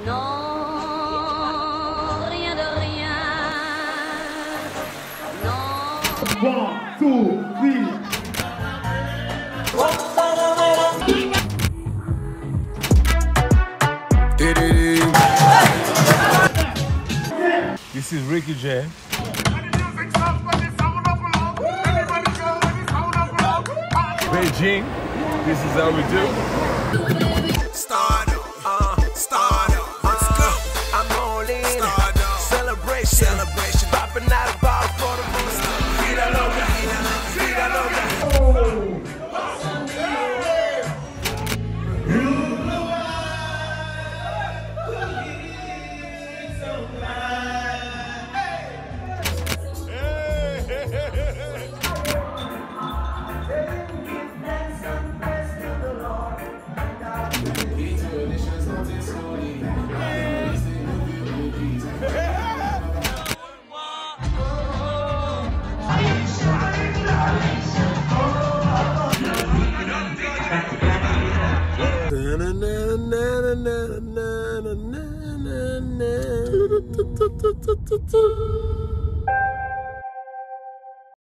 Non, rien de rien. Non. 1, 2, 3. This is Ricky J. Beijing, this is how we do. Stardom, stardom, let's go. I'm all in. Stardom, celebration, popping out a ball for the moon. Vida loca, vida loca. Na na na na na na na na.